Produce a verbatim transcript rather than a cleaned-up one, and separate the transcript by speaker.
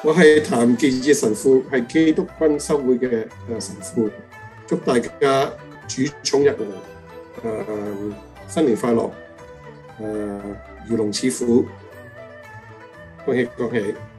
Speaker 1: 我係譚健志神父，係基督君修會嘅誒神父，祝大家主寵日和，誒、呃、新年快樂，誒、呃、如龍似虎，恭喜恭喜！